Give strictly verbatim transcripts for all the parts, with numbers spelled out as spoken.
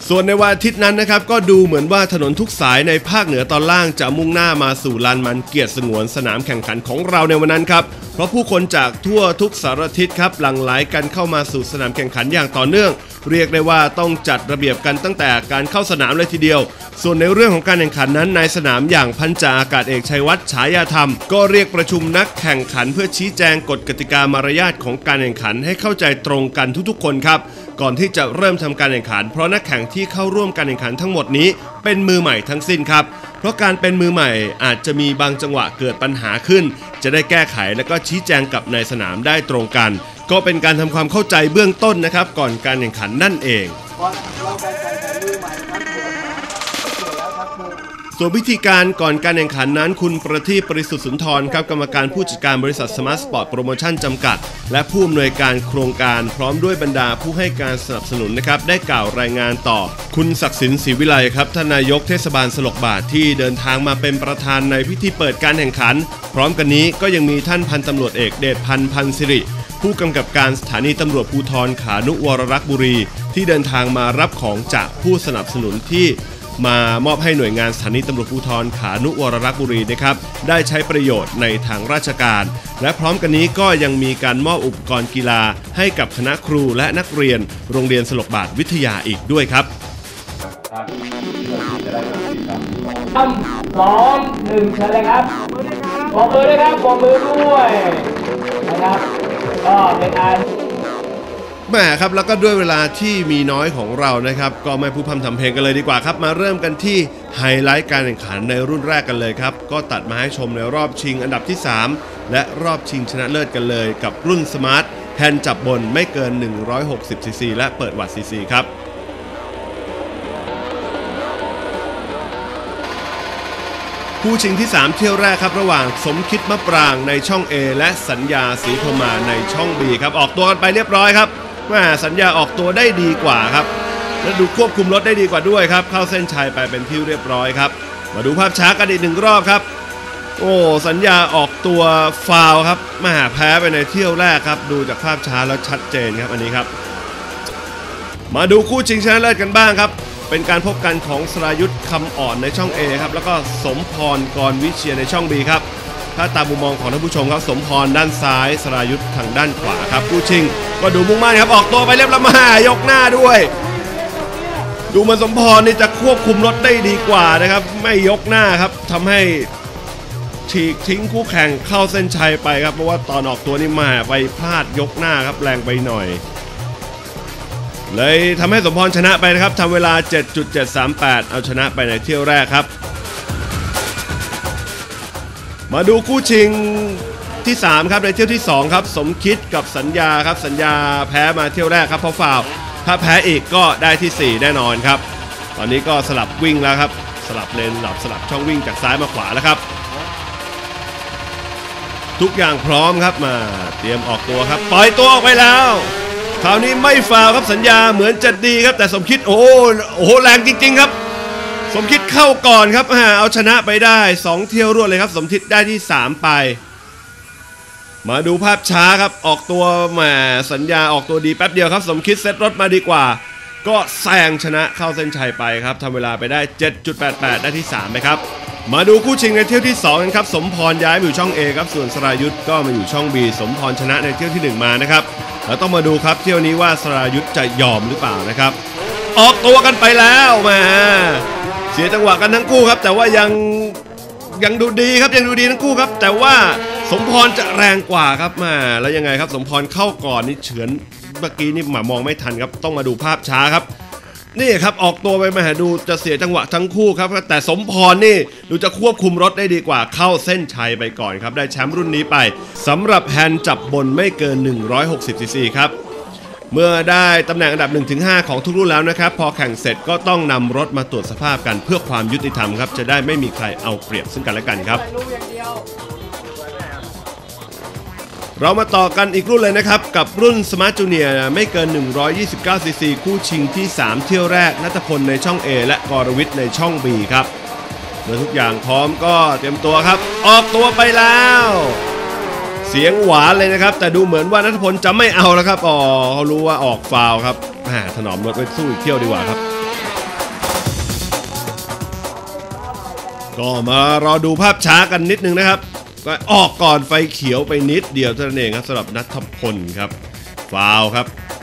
ส่วนในวันอาทิตย์นั้นนะครับก็ดูเหมือนว่าถนนทุกสายในภาคเหนือตอนล่างจะมุ่งหน้ามาสู่ลานมันเกียรติสงวนสนามแข่งขันของเราในวันนั้นครับเพราะผู้คนจากทั่วทุกสารทิศครับหลั่งไหลกันเข้ามาสู่สนามแข่งขันอย่างต่อเนื่องเรียกได้ว่าต้องจัดระเบียบกันตั้งแต่การเข้าสนามเลยทีเดียวส่วนในเรื่องของการแข่งขันนั้นนายสนามอย่างพันจ่าอากาศเอกชัยวัฒน์ฉายาธรรมก็เรียกประชุมนักแข่งขันเพื่อชี้แจงกฎกติกามารยาทของการแข่งขันให้เข้าใจตรงกันทุกๆคนครับก่อนที่จะเริ่มทำการแข่งขันเพราะนักแข่งที่เข้าร่วมการแข่งขันทั้งหมดนี้เป็นมือใหม่ทั้งสิ้นครับเพราะการเป็นมือใหม่อาจจะมีบางจังหวะเกิดปัญหาขึ้นจะได้แก้ไขและก็ชี้แจงกับนายสนามได้ตรงกันก็เป็นการทำความเข้าใจเบื้องต้นนะครับก่อนการแข่งขันนั่นเองส่วนวิธีการก่อนการแข่งขันนั้นคุณประทีป ปริสุทธิ์สุนทรครับกรรมการผู้จัดการบริษัทสมาร์ทสปอร์ตโปรโมชั่นจำกัดและผู้อำนวยการโครงการพร้อมด้วยบรรดาผู้ให้การสนับสนุนนะครับได้กล่าวรายงานต่อคุณศักดิ์สินศรีวิไลครับท่านนายกเทศบาลสลกบาทที่เดินทางมาเป็นประธานในพิธีเปิดการแข่งขันพร้อมกันนี้ก็ยังมีท่านพันตำรวจเอกเดชพันธ์พันสิริผู้กำกับการสถานีตำรวจภูธรขานุวรรักษ์บุรีที่เดินทางมารับของจากผู้สนับสนุนที่มามอบให้หน่วยงานสถานีตำรวจภูธรขานุวรรักษ์บุรีนะครับได้ใช้ประโยชน์ในทางราชการและพร้อมกันนี้ก็ยังมีการมอบอุปกรณ์กีฬาให้กับคณะครูและนักเรียนโรงเรียนสลกบาทวิทยาอีกด้วยครับสามสองหนึ่งเชิญเลยครับบอกมือด้วยครับบอกมือด้วยนะครับก็เป็นอันแหมครับแล้วก็ด้วยเวลาที่มีน้อยของเรานะครับก็ไม่พูดพร่ำทำเพลงกันเลยดีกว่าครับมาเริ่มกันที่ไฮไลท์การแข่งขันในรุ่นแรกกันเลยครับก็ตัดมาให้ชมในรอบชิงอันดับที่สามและรอบชิงชนะเลิศกันเลยกับรุ่นสมาร์ทแฮนด์จับบนไม่เกินหนึ่งร้อยหกสิบซีซีและเปิดวัตต์ซีซีครับคู่ชิงที่สามเที่ยวแรกครับระหว่างสมคิดมะปรางในช่อง A และสัญญาศรีพรหมาในช่อง B ครับออกตัวกันไปเรียบร้อยครับแม่สัญญาออกตัวได้ดีกว่าครับและดูควบคุมรถได้ดีกว่าด้วยครับเข้าเส้นชัยไปเป็นที่เรียบร้อยครับมาดูภาพช้ากันอีกหนึ่งรอบครับโอ้สัญญาออกตัวฟาวครับมาแพ้ไปในเที่ยวแรกครับดูจากภาพช้าแล้วชัดเจนครับอันนี้ครับมาดูคู่ชิงชนะเลิศกันบ้างครับเป็นการพบกันของสรายุทธคำอ่อนในช่อง A ครับแล้วก็สมพรกรวิเชียรในช่อง B ครับถ้าตามมุมมองของท่านผู้ชมครับสมพรด้านซ้ายสรายุทธทางด้านขวาครับคู่ชิงก็ดูมุ่งมั่นครับออกตัวไปเรียบร้อยมายกหน้าด้วยดูมันสมพรนี่จะควบคุมรถได้ดีกว่านะครับไม่ยกหน้าครับทำให้ฉีกทิ้งคู่แข่งเข้าเส้นชัยไปครับเพราะว่าตอนออกตัวนี่มาไปพลาดยกหน้าครับแรงไปหน่อยเลยทำให้สมพรชนะไปนะครับทำเวลา เจ็ดจุดเจ็ดสามแปด เอาชนะไปในเที่ยวแรกครับมาดูคู่ชิงที่สามครับในเที่ยวที่สองครับสมคิดกับสัญญาครับสัญญาแพ้มาเที่ยวแรกครับเพราะฟาวล์ถ้าแพ้อีกก็ได้ที่สี่แน่นอนครับตอนนี้ก็สลับวิ่งแล้วครับสลับเลนสลับสลับช่องวิ่งจากซ้ายมาขวาแล้วครับทุกอย่างพร้อมครับมาเตรียมออกตัวครับปล่อยตัวออกไปแล้วคราวนี้ไม่ฟาวครับสัญญาเหมือนจะดีครับแต่สมคิดโอ้โหแรงจริงๆครับสมคิดเข้าก่อนครับเอาชนะไปได้สองเที่ยวรวดเลยครับสมคิดได้ที่สามไปมาดูภาพช้าครับออกตัวแหมสัญญาออกตัวดีแป๊บเดียวครับสมคิดเซตรถมาดีกว่าก็แซงชนะเข้าเส้นชัยไปครับทำเวลาไปได้ เจ็ดจุดแปดแปด ได้ที่สามไปครับมาดูคู่ชิงในเที่ยวที่สองกันครับสมพรย้ายมาอยู่ช่อง A ครับส่วนสรายุทธก็มาอยู่ช่อง B สมพรชนะในเที่ยวที่หนึ่งมานะครับแล้วต้องมาดูครับเที่ยวนี้ว่าสรายุทธจะยอมหรือเปล่านะครับออกตัวกันไปแล้วแหมเสียจังหวะกันทั้งคู่ครับแต่ว่ายังยังดูดีครับยังดูดีทั้งคู่ครับแต่ว่าสมพรจะแรงกว่าครับมาแล้วยังไงครับสมพรเข้าก่อนนี่เฉือนเมื่อกี้นี่หมามองไม่ทันครับต้องมาดูภาพช้าครับนี่ครับออกตัวไปมาดูจะเสียจังหวะทั้งคู่ครับแต่สมพรนี่ดูจะควบคุมรถได้ดีกว่าเข้าเส้นชัยไปก่อนครับได้แชมป์รุ่นนี้ไปสำหรับแฮนด์จับบนไม่เกินหนึ่งร้อยหกสิบซีซีครับเมื่อได้ตำแหน่งอันดับ หนึ่งถึงห้า ของทุกรุ่นแล้วนะครับพอแข่งเสร็จก็ต้องนำรถมาตรวจสภาพกันเพื่อความยุติธรรมครับจะได้ไม่มีใครเอาเปรียบซึ่งกันและกันครับเรามาต่อกันอีกรุ่นเลยนะครับกับรุ่น Smart Junior ไม่เกินหนึ่งร้อยยี่สิบเก้าซีซีคู่ชิงที่สามเที่ยวแรกณัฐพลในช่อง A และกรวิทย์ในช่อง B ครับเมื่อทุกอย่างพร้อมก็เตรียมตัวครับออกตัวไปแล้วเสียงหวานเลยนะครับแต่ดูเหมือนว่าณัฐพลจะไม่เอาแล้วครับอ๋อเขารู้ว่าออกฟาวล์ครับถนอมรถไว้สู้อีกเที่ยวดีกว่าครับก็มารอดูภาพช้ากันนิดนึงนะครับก็ออกก่อนไฟเขียวไปนิดเดียวเท่านั้นเองครับสำหรับณัฐพลครับฟาวล์ครับ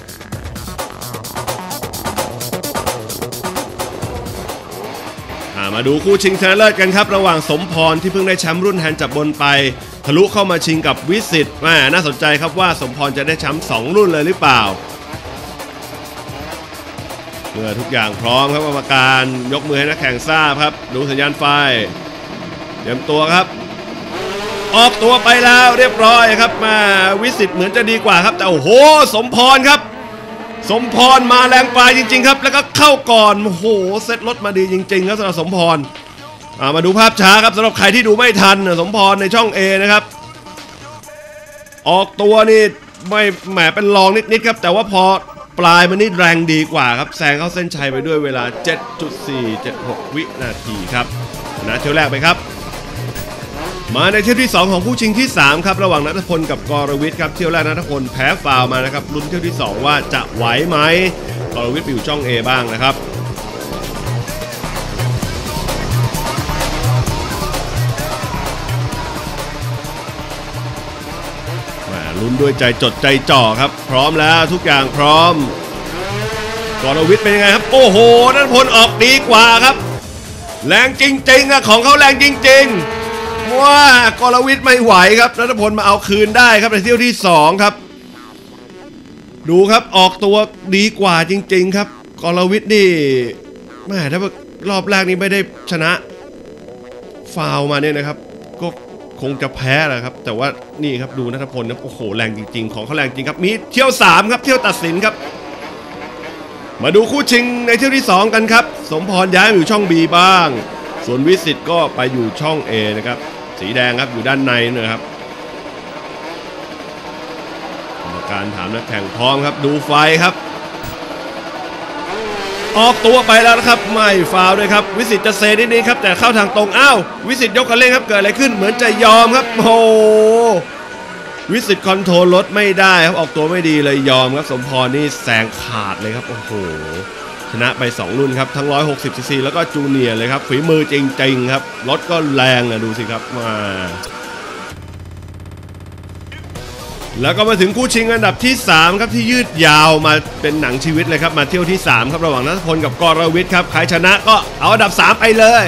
มาดูคู่ชิงชนะเลิศกันครับระหว่างสมพรที่เพิ่งได้แชมป์รุ่นแฮนด์จับบนไปทะลุเข้ามาชิงกับวิสิตแหมน่าสนใจครับว่าสมพรจะได้แชมป์สองรุ่นเลยหรือเปล่าเมื่อทุกอย่างพร้อมครับกรรมการยกมือให้นักแข่งทราบครับดูสัญญาณไฟเตรียมตัวครับออกตัวไปแล้วเรียบร้อยครับมาวิสิตเหมือนจะดีกว่าครับแต่โอ้โหสมพรครับสมพรมาแรงปลายจริงๆครับแล้วก็เข้าก่อนโอ้โหเซตรถมาดีจริงๆครับสำหรับสมพรมาดูภาพช้าครับสำหรับใครที่ดูไม่ทันสมพรในช่อง A นะครับออกตัวนี่ไม่แหมเป็นรองนิดๆครับแต่ว่าพอปลายมันนี่แรงดีกว่าครับแซงเข้าเส้นชัยไปด้วยเวลา เจ็ดจุดสี่เจ็ดหก วินาทีครับนะเที่ยวแรกไปครับมาในเที่ยวที่สองของผู้ชิงที่สามครับระหว่างณัฐพลกับกรวิทย์ครับเที่ยวแรกณัฐพลแพ้ฟาวล์มานะครับลุ้นเที่ยวที่สองว่าจะไหวไหมกรวิทย์อยู่ช่อง A บ้างนะครับลุ้นด้วยใจจดใจจ่อครับพร้อมแล้วทุกอย่างพร้อมกรวิทย์เป็นยังไงครับโอ้โหณัฐพลออกดีกว่าครับแรงจริงๆอะของเขาแรงจริงๆว่ากรวิทย์ไม่ไหวครับณัฐพลมาเอาคืนได้ครับในเที่ยวที่สองครับดูครับออกตัวดีกว่าจริงๆครับกรวิทย์นี่แม่ถ้ารอบแรกนี้ไม่ได้ชนะฟาวล์มาเนี่ยนะครับก็คงจะแพ้แหละครับแต่ว่านี่ครับดูณัฐพลนะโอ้โหแรงจริงๆของเขาแรงจริงครับมีเที่ยวสามครับเที่ยวตัดสินครับมาดูคู่ชิงในเที่ยวที่สองกันครับสมพรย้ายมาอยู่ช่อง B บ้างส่วนวิสิตก็ไปอยู่ช่อง A นะครับสีแดงครับอยู่ด้านในนะครับกรรมการถามนักแข่งพร้อมครับดูไฟครับออกตัวไปแล้วนะครับไม่ฟาวล์ด้วยครับวิสิตจะเซนิดนี้ครับแต่เข้าทางตรงอ้าววิสิตยกคันเร่งครับเกิดอะไรขึ้นเหมือนจะยอมครับโอ้วิสิตคอนโทรลรถไม่ได้ครับออกตัวไม่ดีเลยยอมครับสมพรนี่แซงขาดเลยครับโอ้โหชนะไปสองรุ่นครับทั้งหนึ่งร้อยหกสิบซีซีแล้วก็จูเนียร์เลยครับฝีมือจริงๆครับรถก็แรงนะดูสิครับมาแล้วก็มาถึงคู่ชิงอันดับที่สามครับที่ยืดยาวมาเป็นหนังชีวิตเลยครับมาเที่ยวที่สามครับระหว่างณัฐพลกับกรวิทย์ครับใครชนะก็เอาอันดับสามไปเลย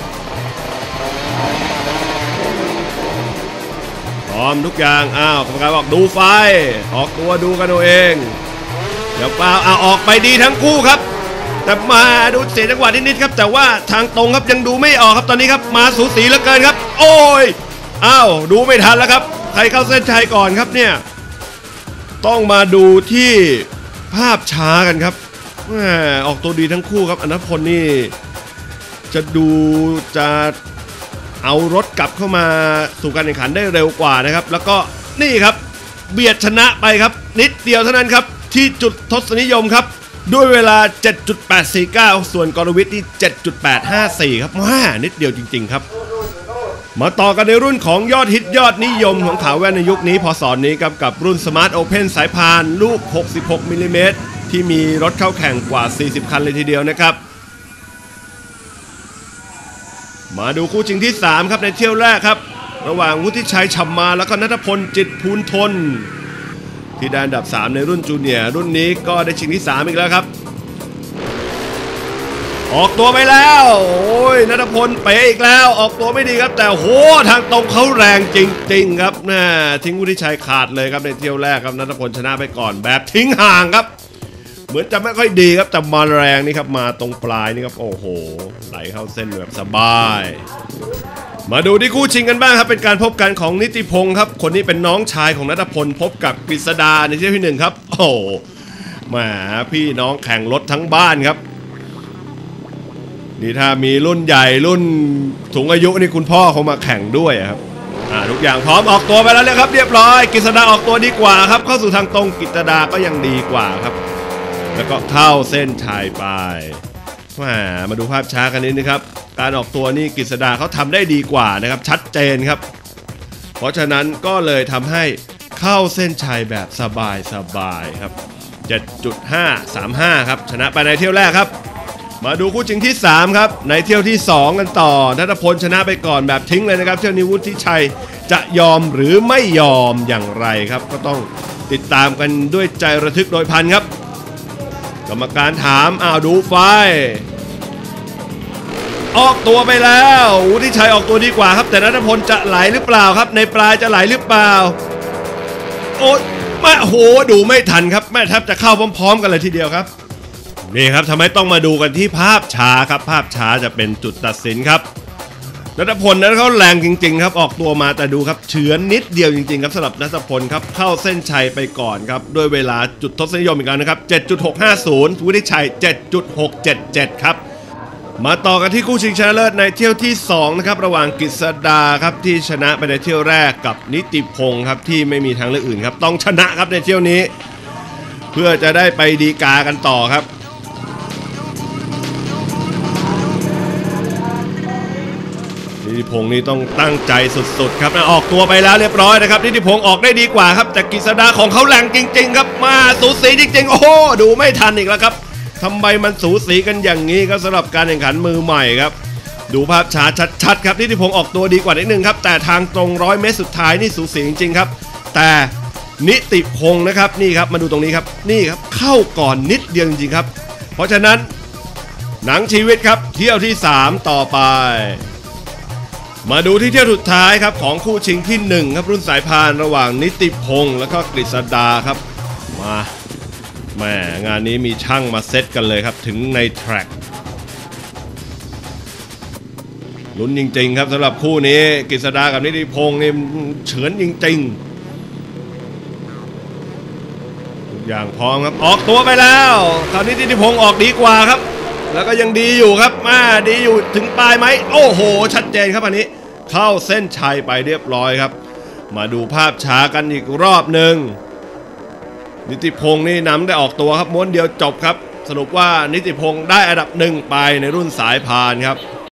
พร้อมทุกอย่างอ้าวกรรมการบอกดูไฟออกตัวดูกันเอาเองเดี๋ยวเปล่าเอาออกไปดีทั้งคู่ครับแต่มาดูเสียจังหวะนิดๆครับแต่ว่าทางตรงครับยังดูไม่ออกครับตอนนี้ครับมาสูสีเหลือเกินครับโอ้ยอ้าวดูไม่ทันแล้วครับใครเข้าเส้นชัยก่อนครับเนี่ยต้องมาดูที่ภาพช้ากันครับออกตัวดีทั้งคู่ครับณัฐพลนี่จะดูจะเอารถกลับเข้ามาสู่การแข่งขันได้เร็วกว่านะครับแล้วก็นี่ครับเบียดชนะไปครับนิดเดียวเท่านั้นครับที่จุดทศนิยมครับด้วยเวลา เจ็ดจุดแปดสี่เก้า ส่วนกรวิทย์นี่ เจ็ดจุดแปดห้าสี่ ครับว้านิดเดียวจริงๆครับมาต่อกันในรุ่นของยอดฮิตยอดนิยมของขาแว่นในยุคนี้พศนี้ครับกับรุ่น Smart Open สายพานลูกหกสิบหกมิลลิเมตรที่มีรถเข้าแข่งกว่าสี่สิบคันเลยทีเดียวนะครับมาดูคู่ชิงที่สามครับในเที่ยวแรกครับระหว่างวุฒิชัยฉ่ำมาแล้วก็ณัฐพลจิตภูลทนที่ได้อันดับสามในรุ่นจูเนียร์รุ่นนี้ก็ได้ชิงที่สามอีกแล้วครับออกตัวไปแล้วโอ้ยณัฐพลเป๋อีกแล้วออกตัวไม่ดีครับแต่โหทางตรงเขาแรงจริงๆครับน่าทิ้งวุฒิชัยขาดเลยครับในเที่ยวแรกครับณัฐพลชนะไปก่อนแบบทิ้งห่างครับเหมือนจะไม่ค่อยดีครับแต่มาแรงนี่ครับมาตรงปลายนี่ครับโอ้โหไหลเข้าเส้นแบบสบายมาดูที่คู่ชิงกันบ้างครับเป็นการพบกันของนิติพงศ์ครับคนนี้เป็นน้องชายของณัฐพลพบกับกฤษดาในเที่ยวที่หนึ่งครับโอ้แหมพี่น้องแข่งรถทั้งบ้านครับนี่ถ้ามีรุ่นใหญ่รุ่นสูงอายุนี่คุณพ่อเขามาแข่งด้วยครับอ่าทุกอย่างพร้อมออกตัวไปแล้วเลยครับเรียบร้อยกฤษดาออกตัวดีกว่าครับเข้าสู่ทางตรงกฤษดาก็ยังดีกว่าครับแล้วก็เข้าเส้นชัยไปมามาดูภาพช้ากันนิดนึงครับการออกตัวนี่กฤษดาเขาทำได้ดีกว่านะครับชัดเจนครับเพราะฉะนั้นก็เลยทำให้เข้าเส้นชัยแบบสบายสบายครับ เจ็ดจุดห้าสามห้า ครับชนะไปในเที่ยวแรกครับมาดูคู่ชิงที่สามครับในเที่ยวที่สองกันต่อณัฐพลชนะไปก่อนแบบทิ้งเลยนะครับเที่ยวนี้วุฒิชัยจะยอมหรือไม่ยอมอย่างไรครับก็ต้องติดตามกันด้วยใจระทึกโดยพันครับกรรมการถามอ้าวดูไฟออกตัวไปแล้ววุฒิชัยออกตัวดีกว่าครับแต่ณัฐพลจะไหลหรือเปล่าครับในปลายจะไหลหรือเปล่าโอ้แม่โหดูไม่ทันครับแม่แทบจะเข้าพร้อมๆกันเลยทีเดียวครับนี่ครับทำไมต้องมาดูกันที่ภาพช้าครับภาพช้าจะเป็นจุดตัดสินครับณัฐพลนั้นเขาแรงจริงๆครับออกตัวมาแต่ดูครับเฉือนนิดเดียวจริงๆครับสำหรับณัฐพลครับเข้าเส้นชัยไปก่อนครับด้วยเวลาจุดทศนิยมอีกแล้วนะครับ เจ็ดจุดหกห้าศูนย์ วุฒิชัย เจ็ดจุดหกเจ็ดเจ็ด ครับมาต่อกันที่คู่ชิงชนะเลิศในเที่ยวที่สองนะครับระหว่างกฤษดาครับที่ชนะไปในเที่ยวแรกกับนิติพงศ์ครับที่ไม่มีทางเลือกอื่นครับต้องชนะครับในเที่ยวนี้เพื่อจะได้ไปดีกากันต่อครับนิติพงศ์นี่ต้องตั้งใจสุดๆครับออกตัวไปแล้วเรียบร้อยนะครับนิติพงศ์ออกได้ดีกว่าครับแต่กฤษดาของเขาแรงจริงๆครับมาสูสีจริงๆโอ้โหดูไม่ทันอีกแล้วครับทำไมมันสูสีกันอย่างนี้ครับสำหรับการแข่งขันมือใหม่ครับดูภาพช้าชัดๆครับนิติพงศ์ออกตัวดีกว่านิดนึงครับแต่ทางตรงร้อยเมตรสุดท้ายนี่สูสีจริงๆครับแต่นิติพงศ์นะครับนี่ครับมาดูตรงนี้ครับนี่ครับเข้าก่อนนิดเดียวจริงๆครับเพราะฉะนั้นหนังชีวิตครับเที่ยวที่สามต่อไปมาดูที่เที่ยวสุดท้ายครับของคู่ชิงที่หนึ่งครับรุ่นสายพานระหว่างนิติพงศ์และก็กฤษดาครับมาแม่งานนี้มีช่างมาเซตกันเลยครับถึงในแทร็กลุ้นจริงๆครับสำหรับคู่นี้กฤษดากับนิติพงศ์นี่เฉือนจริงๆทุกอย่างพร้อมครับออกตัวไปแล้วคราวนี้นิติพงศ์ออกดีกว่าครับแล้วก็ยังดีอยู่ครับมาดีอยู่ถึงปลายไหมโอ้โหชัดเจนครับอันนี้เข้าเส้นชัยไปเรียบร้อยครับมาดูภาพช้ากันอีกรอบหนึ่งนิติพงศ์นี่นำได้ออกตัวครับม้วนเดียวจบครับสรุปว่านิติพงศ์ได้อันดับหนึ่งไปในรุ่นสายพานครับ